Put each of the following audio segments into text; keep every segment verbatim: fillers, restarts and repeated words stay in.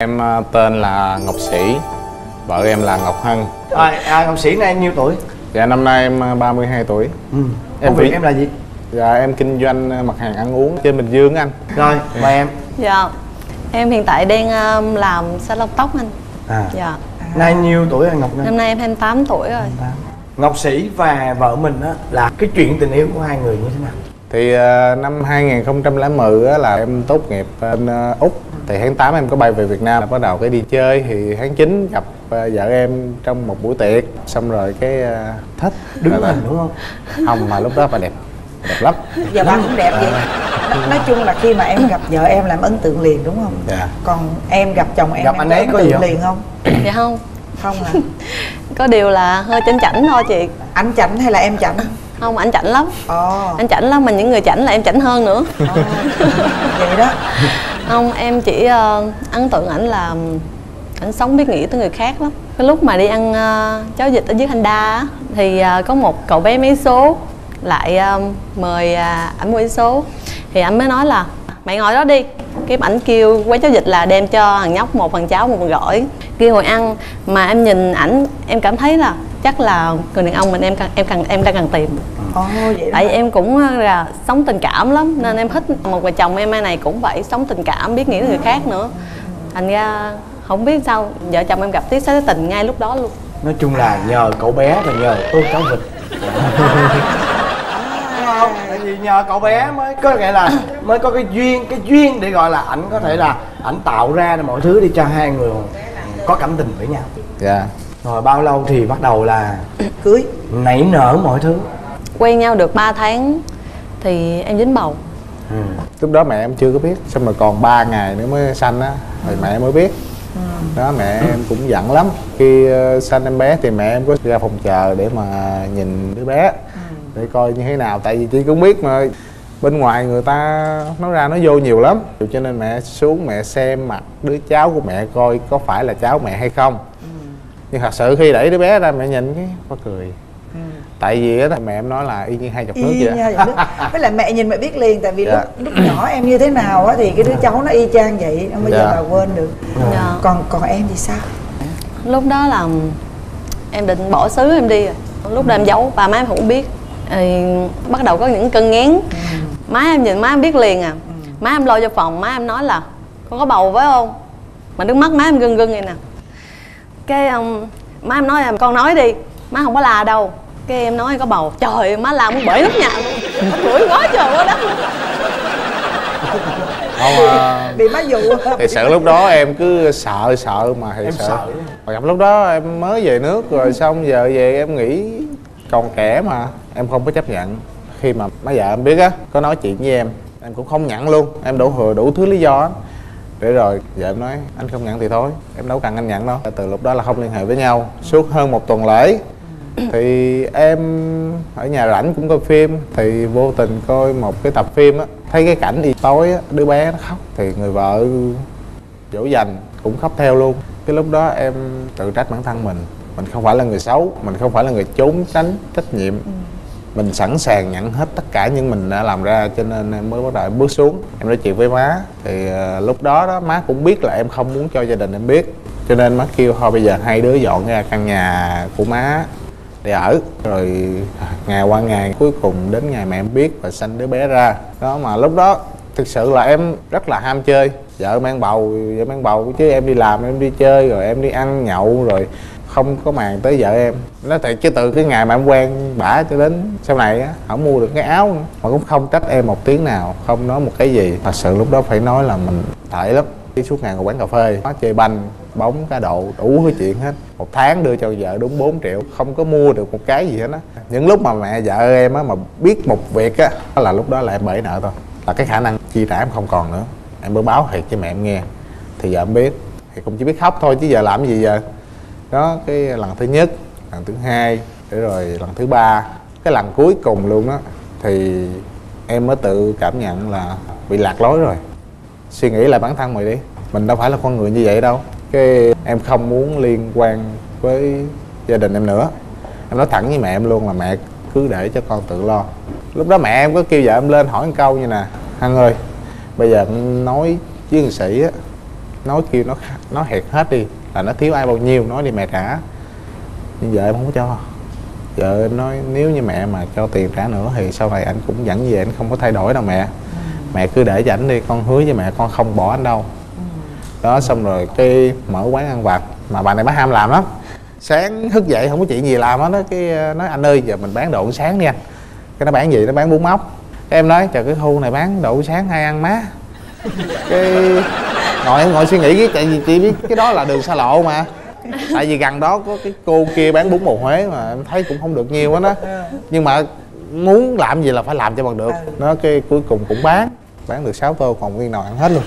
Em tên là Ngọc Sĩ, vợ em là Ngọc Hân. À, à, Ngọc Sĩ này em nhiêu tuổi? Dạ năm nay em ba mươi hai tuổi. Ừ. Em việc em là gì? Dạ em kinh doanh mặt hàng ăn uống trên Bình Dương anh. Rồi, mời em. Dạ, em hiện tại đang um, làm salon tóc anh. À. Dạ. Nay nhiêu tuổi anh Ngọc Ngân? Năm nay em hai mươi tám tuổi rồi. hai mươi tám. Ngọc Sĩ và vợ mình á là cái chuyện tình yêu của hai người như thế nào? Thì uh, năm hai nghìn không trăm lẻ mười á là em tốt nghiệp bên uh, Úc. Thì tháng tám em có bay về Việt Nam, bắt đầu cái đi chơi. Thì tháng chín gặp uh, vợ em trong một buổi tiệc. Xong rồi cái uh, thích. Đứng hình đúng không? Không, mà lúc đó bà đẹp, đẹp lắm. Giờ ba cũng đẹp vậy. Nói chung là khi mà em gặp vợ em làm ấn tượng liền đúng không? Dạ. Còn em gặp chồng em, gặp em anh có ấy ấn có tượng gì không? liền không? Dạ không. Không à? Có điều là hơi chảnh chảnh thôi chị. Anh chảnh hay là em chảnh? Không, anh chảnh lắm. Ồ. Anh chảnh lắm, mà những người chảnh là em chảnh hơn nữa. Ồ. Vậy đó. Không, em chỉ uh, ấn tượng ảnh là ảnh sống biết nghĩ tới người khác lắm. Cái lúc mà đi ăn uh, cháo vịt ở dưới Thanh Đa á, thì uh, có một cậu bé mấy số lại uh, mời uh, ảnh mua vé số. Thì ảnh mới nói là mày ngồi đó đi. Cái ảnh kêu quán cháo vịt là đem cho thằng nhóc một phần cháo một phần gỏi. Kêu ngồi ăn, mà em nhìn ảnh em cảm thấy là chắc là người đàn ông mình em em cần em đang cần tìm. Ồ, vậy Tại đó. vì em cũng là sống tình cảm lắm, nên em thích một vợ chồng em này cũng vậy, sống tình cảm, biết nghĩ tới người khác nữa. Thành ra không biết sao vợ chồng em gặp tiếng xá tình ngay lúc đó luôn. Nói chung là nhờ cậu bé và nhờ tô cháo vịt. Không, tại vì nhờ cậu bé mới có nghĩa là mới có cái duyên, cái duyên để gọi là ảnh có thể là ảnh tạo ra mọi thứ để cho hai người có cảm tình với nhau. Dạ. Rồi bao lâu thì bắt đầu là Cưới. nảy nở mọi thứ? Quen nhau được ba tháng thì em dính bầu. Ừ. Lúc đó mẹ em chưa có biết, xong rồi còn ba ngày nữa mới sanh á, rồi mẹ em mới biết. Đó, mẹ em cũng giận lắm. Khi uh, sanh em bé thì mẹ em có ra phòng chờ để mà nhìn đứa bé, để coi như thế nào. Tại vì chị cũng biết mà, bên ngoài người ta nói ra nói vô nhiều lắm, cho nên mẹ xuống mẹ xem mặt đứa cháu của mẹ coi có phải là cháu mẹ hay không. Nhưng thật sự khi đẩy đứa bé ra mẹ nhìn cái có cười. Ừ. Tại vì á mẹ em nói là y như hai giọt nước Y vậy nha, đó. vậy đó. Với lại mẹ nhìn mẹ biết liền. Tại vì Dạ. lúc, lúc nhỏ em như thế nào á thì cái đứa cháu nó y chang vậy. Không bao giờ Dạ. mà quên được. Dạ. Còn còn em thì sao? Lúc đó là em định bỏ xứ em đi rồi. Lúc đó em giấu, ba má em không biết. Thì bắt đầu có những cơn nghén. Ừ. Má em nhìn má em biết liền à. Má em lôi vô phòng, má em nói là con có bầu phải không? Mà nước mắt má em rưng rưng vậy nè. Cái um, má em nói là con nói đi, má không có la đâu. Cái em nói có bầu, trời má la muốn bể nóc nhà luôn. Đuổi quá trời quá đất luôn. Không, à, Bị má dụ. thì sự lúc đó em cứ sợ sợ mà thì Em sợ. sợ. Mà gặp lúc đó em mới về nước rồi, xong giờ về em nghĩ còn trẻ mà em không có chấp nhận. Khi mà má vợ em biết á, có nói chuyện với em, em cũng không nhận luôn. Em đủ thừa đủ thứ lý do á. Để rồi vợ em nói anh không nhận thì thôi, em đâu cần anh nhận đâu. Từ lúc đó là không liên hệ với nhau suốt hơn một tuần lễ. Thì em ở nhà rảnh cũng coi phim, thì vô tình coi một cái tập phim á, thấy cái cảnh đi tối á, đứa bé nó khóc, thì người vợ dỗ dành cũng khóc theo luôn. Cái lúc đó em tự trách bản thân mình, mình không phải là người xấu, mình không phải là người trốn tránh trách nhiệm. Mình sẵn sàng nhận hết tất cả những mình đã làm ra, cho nên em mới bắt đầu em bước xuống. Em nói chuyện với má, thì uh, lúc đó đó má cũng biết là em không muốn cho gia đình em biết, cho nên má kêu thôi bây giờ hai đứa dọn ra căn nhà của má để ở. Rồi ngày qua ngày, cuối cùng đến ngày mẹ em biết và sanh đứa bé ra. Đó, mà lúc đó thực sự là em rất là ham chơi. Vợ mang bầu, vợ mang bầu chứ em đi làm, em đi chơi, rồi em đi ăn nhậu, rồi không có màng tới vợ em. Nói thiệt chứ từ cái ngày mà em quen bả cho đến sau này á, không mua được cái áo nữa, mà cũng không trách em một tiếng nào, không nói một cái gì. Thật sự lúc đó phải nói là mình tệ lắm. Đi suốt ngày ngồi quán cà phê, nó chơi banh, bóng, cá độ, đủ thứ chuyện hết. Một tháng đưa cho vợ đúng bốn triệu, không có mua được một cái gì hết á. Những lúc mà mẹ vợ em á mà biết một việc á, là lúc đó là em bể nợ thôi. Là cái khả năng chi trả em không còn nữa. Em mới báo thiệt cho mẹ em nghe, thì vợ em biết, thì cũng chỉ biết khóc thôi chứ giờ làm gì giờ. Đó, cái lần thứ nhất, lần thứ hai, để rồi lần thứ ba, cái lần cuối cùng luôn đó, thì em mới tự cảm nhận là bị lạc lối rồi. Suy nghĩ lại bản thân mày đi, mình đâu phải là con người như vậy đâu. Cái em không muốn liên quan với gia đình em nữa. Em nói thẳng với mẹ em luôn là mẹ cứ để cho con tự lo. Lúc đó mẹ em có kêu vợ em lên hỏi một câu như nè: Hân ơi, bây giờ em nói với người Sĩ á nói kêu nó nó hẹt hết đi là nó thiếu ai bao nhiêu, nói đi mẹ trả. Nhưng vợ em không có cho. Vợ em nói nếu như mẹ mà cho tiền trả nữa thì sau này anh cũng vẫn về, anh không có thay đổi đâu mẹ. Ừ. Mẹ cứ để cho ảnh đi, con hứa với mẹ con không bỏ anh đâu. Ừ. Đó, xong rồi cái mở quán ăn vặt mà bà này bà ham làm lắm. Sáng thức dậy không có chuyện gì làm hết đó, cái nói anh ơi giờ mình bán đồ ăn sáng đi anh. Cái nó bán gì, nó bán bún ốc. Cái em nói trời cái khu này bán đồ ăn sáng hay ăn má. Cái ngồi em ngồi suy nghĩ cái tại vì chị biết cái đó là đường xa lộ mà. Tại vì gần đó có cái cô kia bán bún bò Huế mà em thấy cũng không được nhiều á đó. Nhưng mà muốn làm gì là phải làm cho bằng được. Nó cái cuối cùng cũng bán. Bán được sáu tô còn nguyên nào ăn hết luôn.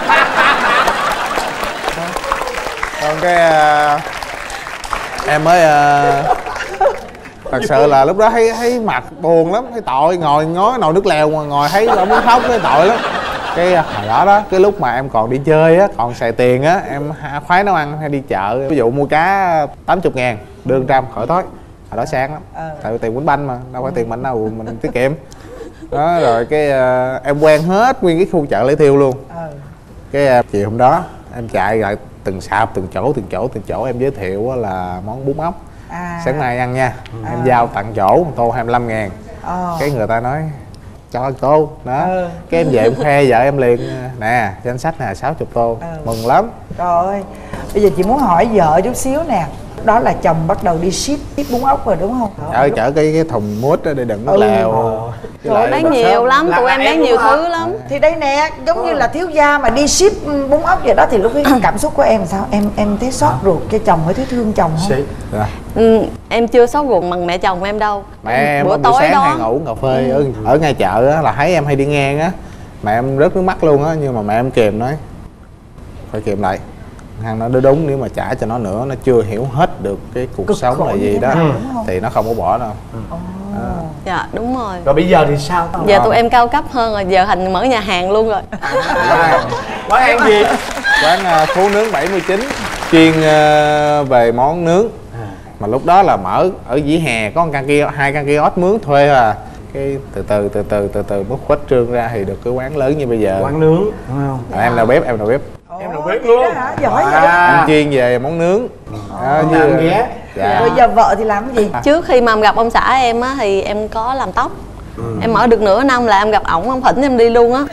Còn cái uh, em mới uh, thật sự là lúc đó thấy thấy mặt buồn lắm, thấy tội, ngồi ngó nồi nước lèo mà ngồi thấy là muốn khóc, thấy tội lắm. Cái hồi đó đó, cái lúc mà em còn đi chơi á, còn xài tiền á, em khoái nấu ăn hay đi chợ, ví dụ mua cá tám mươi ngàn đưa một trăm khỏi tối. Hồi đó sang lắm, ừ. Tại vì tiền quýnh banh mà, đâu phải tiền mình đâu, mình tiết kiệm. Đó rồi cái uh, em quen hết nguyên cái khu chợ Lễ Thiêu luôn. Ừ. Cái uh, chiều hôm đó em chạy lại từng sạp, từng chỗ, từng chỗ, từng chỗ em giới thiệu là món bún ốc. À. Sáng nay ăn nha, à. Em giao tặng chỗ một tô hai mươi lăm ngàn. À. Cái người ta nói cho cô đó. Ừ. Cái em về em khoe vợ em liền nè, danh sách nè sáu mươi tô. Ừ. Mừng lắm. Trời ơi, bây giờ chị muốn hỏi vợ chút xíu nè. Đó là chồng bắt đầu đi ship ship bún ốc rồi đúng không? Chở chở cái cái thùng mút để đựng nước ừ. lèo. Trời bán nhiều lắm, tụi em bán nhiều thứ lắm. Thì đây nè, giống như là thiếu gia mà đi ship bún ốc vậy đó thì lúc ấy cảm xúc của em sao? Em em thấy xót ruột cho chồng hay thấy thương chồng không? Dạ. Ừ, em chưa xót ruột bằng mẹ chồng em đâu. Mẹ em bữa tối sáng đó hay ngủ cà phê ừ. ở, ở ngay chợ á là thấy em hay đi ngang á. Mẹ em rớt nước mắt luôn á, nhưng mà mẹ em kìm nói phải kìm lại. Thằng nó đúng, đúng nếu mà trả cho nó nữa nó chưa hiểu hết được cái cuộc Cực sống là gì đó thì nó không có bỏ đâu. Ừ. À. Dạ đúng rồi. Rồi bây giờ thì sao? Giờ tụi em cao cấp hơn rồi, giờ thành mở nhà hàng luôn rồi. À, quán ăn gì? Quán uh, Phú Nướng bảy mươi chín chuyên uh, về món nướng. À. Mà lúc đó là mở ở vỉa hè có một căn kia hai căn kiosk mướn thuê à. Cái từ từ từ từ từ từ bước khuếch trương ra thì được cái quán lớn như bây giờ. Quán nướng đúng không? À, em đầu bếp, em đầu bếp. Em đầu bếp luôn hả? Giỏi vậy. À, em chuyên về món nướng. À, như ghé. Dạ. Rồi giờ vợ thì làm cái gì? Trước khi mà gặp ông xã em á thì em có làm tóc. Ừ. Em ở được nửa năm là em gặp ổng, ông thỉnh em đi luôn á.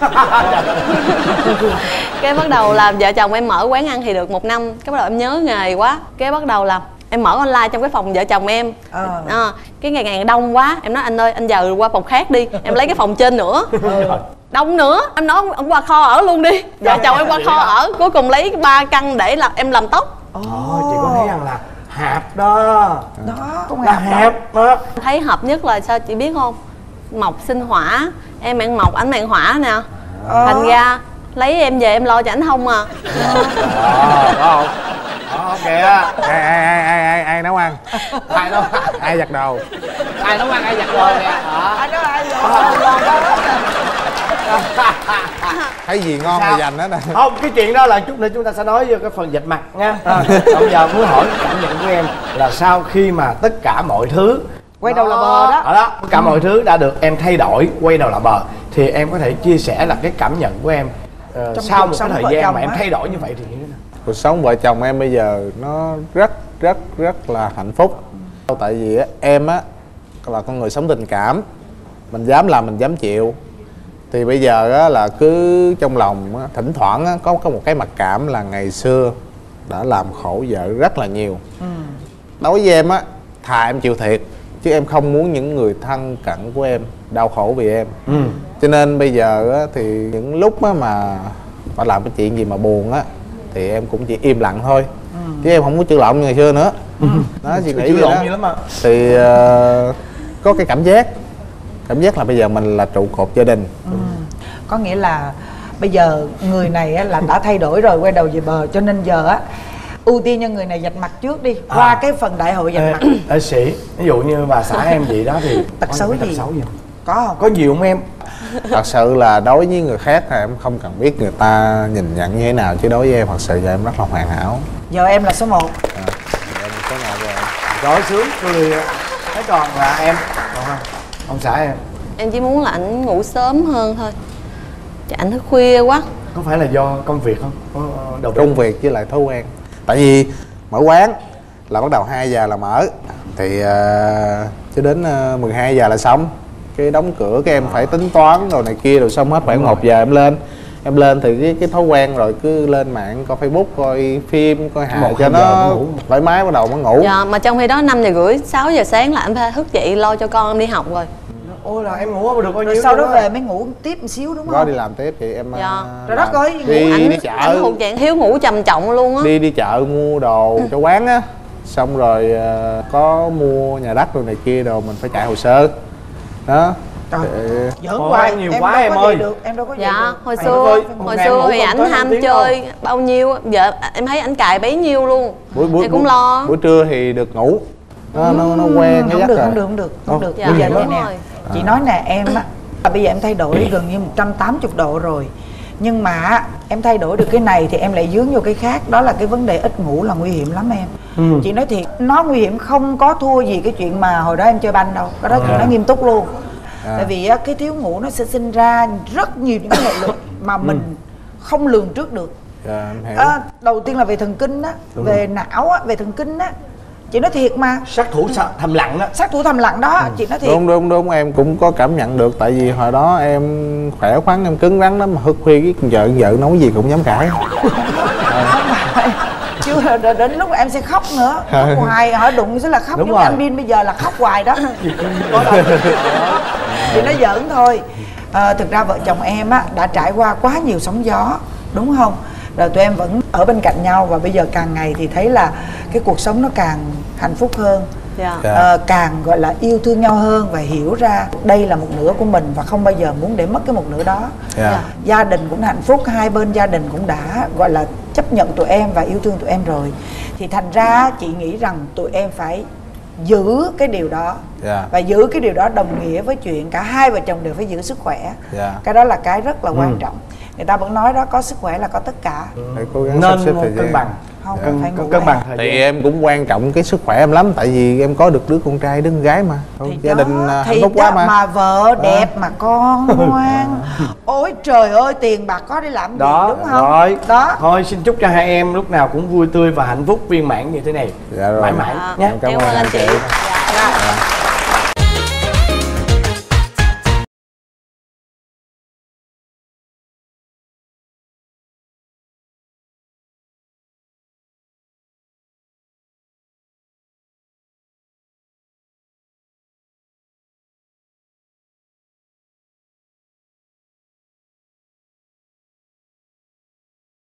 Cái bắt đầu làm vợ chồng em mở quán ăn thì được một năm. Cái bắt đầu em nhớ nghề quá. Cái bắt đầu làm em mở online trong cái phòng vợ chồng em. Ờ. À, cái ngày ngày đông quá em nói anh ơi anh giờ qua phòng khác đi, em lấy cái phòng trên nữa. Ừ. Đông nữa em nói ông qua kho ở luôn đi, vợ chồng em qua kho ở, cuối cùng lấy ba căn để là em làm tóc. Ồ, oh, chị có thấy rằng là hạp đó đó không là hạp đó. Thấy hợp nhất là sao chị biết không? Mộc sinh hỏa, em ăn mộc ảnh mạng hỏa nè. Ờ. Thành ra lấy em về em lo cho ảnh không à. Ờ, có không? Đó kìa. Ai ai ai ai ai ai nấu ăn? Ai nấu? Ai giặt đồ? Ai nấu ăn ai giặt đồ nè. Ai nấu ai giặt đồ? Thấy gì ngon thì dành hết nè. Không, cái chuyện đó là chút nữa chúng ta sẽ nói vô cái phần vạch mặt nha. À, bây giờ muốn hỏi cảm nhận của em là sau khi mà tất cả mọi thứ quay đầu là bờ đó. Ở đó, tất cả mọi thứ đã được em thay đổi, quay đầu là bờ thì em có thể chia sẻ là cái cảm nhận của em uh, sau một cái thời gian mà em thay đổi như vậy thì như thế nào? Cuộc sống vợ chồng em bây giờ nó rất rất rất là hạnh phúc. Tại vì em á là con người sống tình cảm, mình dám làm mình dám chịu. Thì bây giờ á là cứ trong lòng á, thỉnh thoảng á, có có một cái mặc cảm là ngày xưa đã làm khổ vợ rất là nhiều. Ừ. Đối với em á, thà em chịu thiệt chứ em không muốn những người thân cận của em đau khổ vì em. Ừ. Cho nên bây giờ á, thì những lúc á mà phải làm cái chuyện gì mà buồn á thì em cũng chỉ im lặng thôi. Ừ. Chứ em không có chữ lộn như ngày xưa nữa. Ừ. Đó, chị nghĩ vậy đó. Lắm mà. Thì uh, có cái cảm giác cảm giác là bây giờ mình là trụ cột gia đình. Ừ. Có nghĩa là bây giờ người này á, là đã thay đổi rồi, quay đầu về bờ, cho nên giờ á ưu tiên cho người này vạch mặt trước đi, qua à. cái phần đại hội vạch mặt. Ê sĩ, ví dụ như bà xã em vậy đó thì tật xấu gì? Tật xấu gì? Có không? Có nhiều không em? Thật sự là đối với người khác thì em không cần biết người ta nhìn nhận như thế nào, chứ đối với em thật sự giờ em rất là hoàn hảo. Giờ em là số một. À, em số một rồi. Rồi sướng, cười. Thế còn là em, còn không? Ông xã em? Em chỉ muốn là ảnh ngủ sớm hơn thôi. Chứ ảnh thức khuya quá. Có phải là do công việc không? Có đầu Công việc với lại thói quen. Tại vì mở quán là bắt đầu hai giờ là mở, thì uh, cho đến uh, mười hai giờ là xong. Cái đóng cửa cái em phải tính toán rồi này kia rồi xong hết khoảng một giờ em lên. Em lên thì cái, cái thói quen rồi cứ lên mạng coi Facebook, coi phim, coi hài cho nó thoải mái, bắt đầu mới ngủ. Dạ, mà trong khi đó năm giờ rưỡi, sáu giờ sáng là anh phải thức dậy lo cho con em đi học rồi. Ôi là em ngủ được bao nhiêu? Rồi sau đó về mới ngủ tiếp một xíu đúng không? Có đi làm tiếp thì em Dạ. uh, Trời đất ơi, đi, Ảnh đi chợ, ảnh thuộc dạng thiếu ngủ trầm trọng luôn á. đi đi chợ mua đồ cho quán á, xong rồi uh, có mua nhà đất rồi này kia đồ mình phải chạy hồ sơ đó. Trời, Để... giỡn Ôi, hoài, nhiều em quá đâu em có ơi. vậy được, em đâu có vậy Dạ, được. hồi Mày xưa ơi, một hồi ngày xưa ngủ thì không ảnh tới năm ham tiếng chơi bao nhiêu, giờ em thấy ảnh cài bấy nhiêu luôn. buổi buổi Thì cũng buổi, lo. buổi trưa thì được ngủ, nó nó, nó quen cái Không giấc được, rồi. không được, không được, không được. Dạ, Bây giờ đúng đây nè, rồi. chị nói nè em á, à, bây giờ em thay đổi gần như một trăm tám mươi độ rồi. Nhưng mà em thay đổi được cái này thì em lại dướng vô cái khác. Đó là cái vấn đề ít ngủ là nguy hiểm lắm em. Ừ. Chị nói thiệt, nó nguy hiểm không có thua gì cái chuyện mà hồi đó em chơi banh đâu. Cái đó chị nói nghiêm túc luôn. À. Tại vì á, cái thiếu ngủ nó sẽ sinh ra rất nhiều những cái hệ lụy mà mình không lường trước được. Dạ, em hiểu. À, đầu tiên là về thần kinh á, về não á, về thần kinh á. Chị nói thiệt mà, Sát thủ sa- thầm lặng đó. sát thủ thầm lặng đó, chị nói thiệt. Đúng đúng đúng, em cũng có cảm nhận được. Tại vì hồi đó em khỏe khoắn, em cứng rắn lắm, mà thức khuya cái con vợ vợ nói gì cũng dám cãi. Chứ đến lúc em sẽ khóc nữa, khóc hoài, hỏi đụng sẽ là khóc. Đúng Giống rồi. anh Bin bây giờ là khóc hoài đó. Có đâu. Thì nó giỡn thôi. À, thực ra vợ chồng em á đã trải qua quá nhiều sóng gió, đúng không? Rồi tụi em vẫn ở bên cạnh nhau và bây giờ càng ngày thì thấy là cái cuộc sống nó càng hạnh phúc hơn. Dạ. Dạ. Ờ, càng gọi là yêu thương nhau hơn và hiểu ra đây là một nửa của mình và không bao giờ muốn để mất cái một nửa đó. Dạ. Gia đình cũng hạnh phúc, hai bên gia đình cũng đã gọi là chấp nhận tụi em và yêu thương tụi em rồi. Thì thành ra chị nghĩ rằng tụi em phải giữ cái điều đó. Dạ. Và giữ cái điều đó đồng nghĩa với chuyện cả hai vợ chồng đều phải giữ sức khỏe. Dạ. Cái đó là cái rất là quan trọng. Người ta vẫn nói đó, có sức khỏe là có tất cả. Phải cố gắng sắp Nên xếp một thời cân gian. bằng. Không, Cân, phải ngủ cân bằng em. thời Thì gian. em cũng quan trọng cái sức khỏe em lắm. Tại vì em có được đứa con trai, đứa con gái mà. Thôi, Thì gia đó, đình à, hạnh thì phúc quá đó, mà. mà vợ đẹp mà con ngoan. Ôi trời ơi, tiền bạc có để làm gì, Đó, đúng không? rồi. Đó. Thôi xin chúc cho hai em lúc nào cũng vui tươi và hạnh phúc viên mãn như thế này. Dạ rồi. Mãi mãi Dạ. nhé. Cảm Cảm ơn ơn anh anh chị. chị. Dạ. Dạ.